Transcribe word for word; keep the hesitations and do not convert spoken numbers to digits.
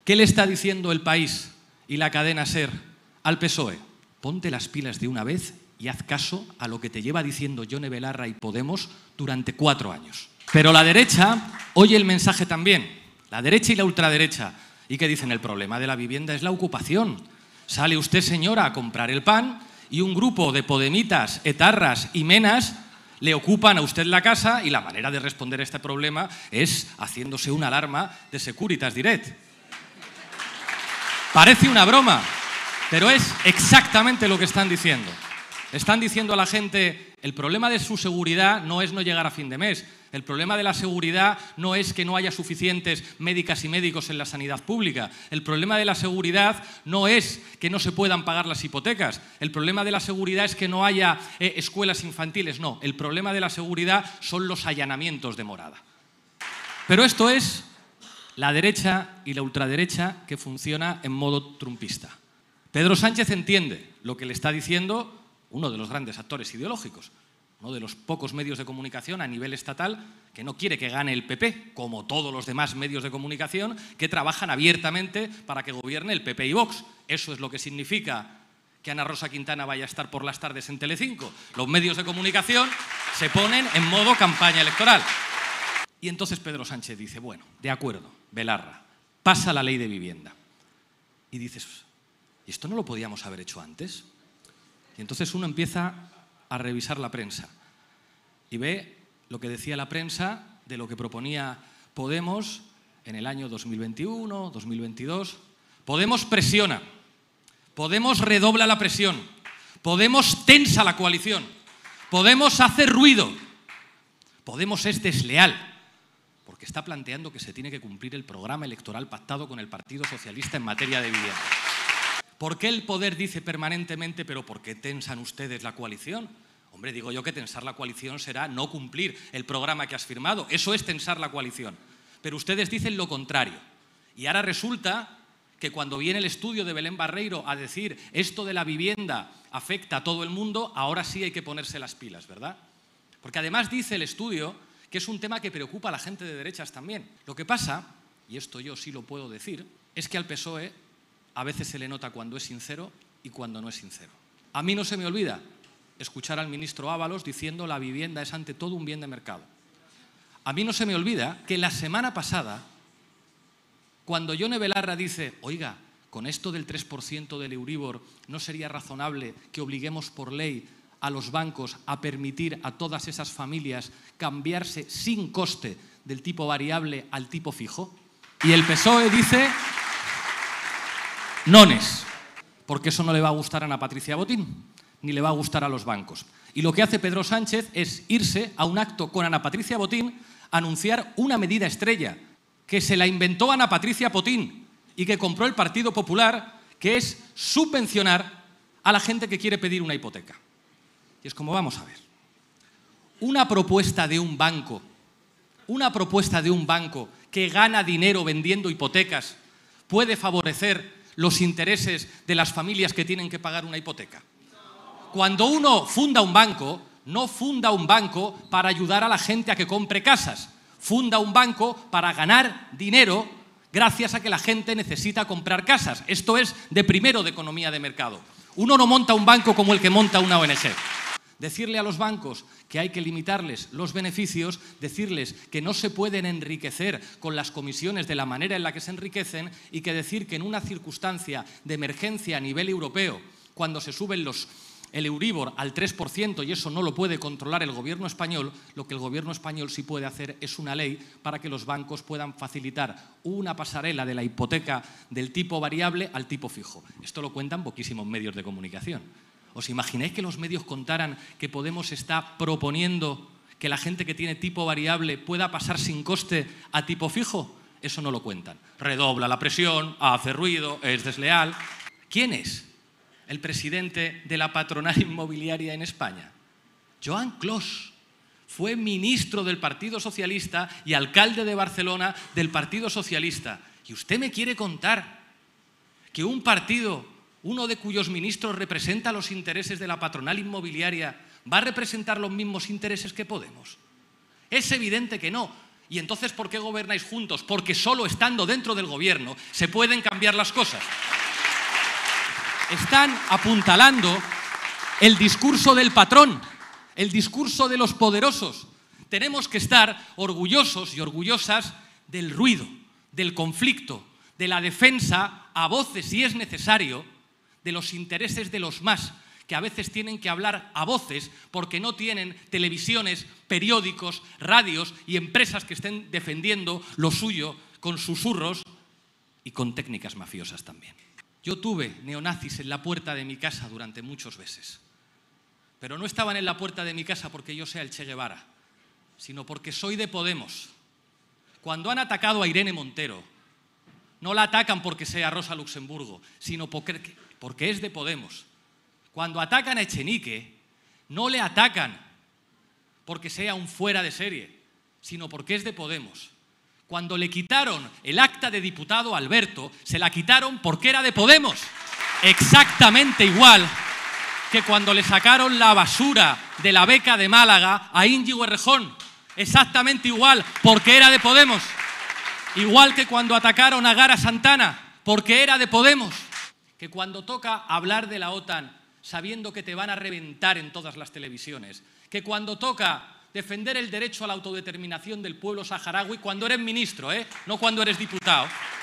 ¿Qué le está diciendo El País y la cadena SER al P S O E? Ponte las pilas de una vez y haz caso a lo que te lleva diciendo Yone Belarra y Podemos durante cuatro años. Pero la derecha oye el mensaje también, la derecha y la ultraderecha. ¿Y qué dicen? El problema de la vivienda es la ocupación. Sale usted, señora, a comprar el pan y un grupo de podemitas, etarras y menas le ocupan a usted la casa, y la manera de responder a este problema es haciéndose una alarma de Securitas Direct. Parece una broma, pero es exactamente lo que están diciendo. Están diciendo a la gente, el problema de su seguridad no es no llegar a fin de mes. El problema de la seguridad no es que no haya suficientes médicas y médicos en la sanidad pública. El problema de la seguridad no es que no se puedan pagar las hipotecas. El problema de la seguridad es que no haya eh, escuelas infantiles. No, el problema de la seguridad son los allanamientos de morada. Pero esto es la derecha y la ultraderecha que funciona en modo trumpista. Pedro Sánchez entiende lo que le está diciendo uno de los grandes actores ideológicos, uno de los pocos medios de comunicación a nivel estatal que no quiere que gane el P P, como todos los demás medios de comunicación que trabajan abiertamente para que gobierne el P P y Vox. Eso es lo que significa que Ana Rosa Quintana vaya a estar por las tardes en Telecinco. Los medios de comunicación se ponen en modo campaña electoral. Y entonces Pedro Sánchez dice, bueno, de acuerdo, Belarra, pasa la ley de vivienda. Y dices, ¿y esto no lo podíamos haber hecho antes? Y entonces uno empieza a revisar la prensa y ve lo que decía la prensa de lo que proponía Podemos en el año dos mil veintiuno, dos mil veintidós. Podemos presiona, Podemos redobla la presión, Podemos tensa la coalición, Podemos hace ruido, Podemos es desleal, porque está planteando que se tiene que cumplir el programa electoral pactado con el Partido Socialista en materia de vivienda. ¿Por qué el poder dice permanentemente, pero por qué tensan ustedes la coalición? Hombre, digo yo que tensar la coalición será no cumplir el programa que has firmado. Eso es tensar la coalición. Pero ustedes dicen lo contrario. Y ahora resulta que cuando viene el estudio de Belén Barreiro a decir esto de la vivienda afecta a todo el mundo, ahora sí hay que ponerse las pilas, ¿verdad? Porque además dice el estudio que es un tema que preocupa a la gente de derechas también. Lo que pasa, y esto yo sí lo puedo decir, es que al P S O E a veces se le nota cuando es sincero y cuando no es sincero. A mí no se me olvida escuchar al ministro Ábalos diciendo la vivienda es ante todo un bien de mercado. A mí no se me olvida que la semana pasada, cuando Yone Belarra dice, oiga, con esto del tres por ciento del Euribor, ¿no sería razonable que obliguemos por ley a los bancos a permitir a todas esas familias cambiarse sin coste del tipo variable al tipo fijo? Y el P S O E dice, nones, porque eso no le va a gustar a Ana Patricia Botín, ni le va a gustar a los bancos. Y lo que hace Pedro Sánchez es irse a un acto con Ana Patricia Botín a anunciar una medida estrella, que se la inventó Ana Patricia Botín y que compró el Partido Popular, que es subvencionar a la gente que quiere pedir una hipoteca. Y es como, vamos a ver, una propuesta de un banco, una propuesta de un banco que gana dinero vendiendo hipotecas, puede favorecer los intereses de las familias que tienen que pagar una hipoteca. Cuando uno funda un banco, no funda un banco para ayudar a la gente a que compre casas, funda un banco para ganar dinero gracias a que la gente necesita comprar casas. Esto es de primero de economía de mercado. Uno no monta un banco como el que monta una O N G. Decirle a los bancos que hay que limitarles los beneficios, decirles que no se pueden enriquecer con las comisiones de la manera en la que se enriquecen y que decir que en una circunstancia de emergencia a nivel europeo, cuando se suben los, el Euribor al tres por ciento y eso no lo puede controlar el gobierno español, lo que el gobierno español sí puede hacer es una ley para que los bancos puedan facilitar una pasarela de la hipoteca del tipo variable al tipo fijo. Esto lo cuentan poquísimos medios de comunicación. ¿Os imagináis que los medios contaran que Podemos está proponiendo que la gente que tiene tipo variable pueda pasar sin coste a tipo fijo? Eso no lo cuentan. Redobla la presión, hace ruido, es desleal. ¿Quién es el presidente de la patronal inmobiliaria en España? Joan Clos. Fue ministro del Partido Socialista y alcalde de Barcelona del Partido Socialista. ¿Y usted me quiere contar que un partido, uno de cuyos ministros representa los intereses de la patronal inmobiliaria, va a representar los mismos intereses que Podemos? Es evidente que no. ¿Y entonces por qué gobernáis juntos? Porque solo estando dentro del gobierno se pueden cambiar las cosas. Están apuntalando el discurso del patrón, el discurso de los poderosos. Tenemos que estar orgullosos y orgullosas del ruido, del conflicto, de la defensa, a voces si es necesario, de los intereses de los más, que a veces tienen que hablar a voces porque no tienen televisiones, periódicos, radios y empresas que estén defendiendo lo suyo con susurros y con técnicas mafiosas también. Yo tuve neonazis en la puerta de mi casa durante muchos meses, pero no estaban en la puerta de mi casa porque yo sea el Che Guevara, sino porque soy de Podemos. Cuando han atacado a Irene Montero, no la atacan porque sea Rosa Luxemburgo, sino porque, porque es de Podemos. Cuando atacan a Echenique, no le atacan porque sea un fuera de serie, sino porque es de Podemos. Cuando le quitaron el acta de diputado a Alberto, se la quitaron porque era de Podemos. Exactamente igual que cuando le sacaron la basura de la beca de Málaga a Íñigo Errejón. Exactamente igual, porque era de Podemos. Igual que cuando atacaron a Gara Santana, porque era de Podemos. Que cuando toca hablar de la OTAN, sabiendo que te van a reventar en todas las televisiones, que cuando toca defender el derecho a la autodeterminación del pueblo saharaui, cuando eres ministro, ¿eh? No cuando eres diputado,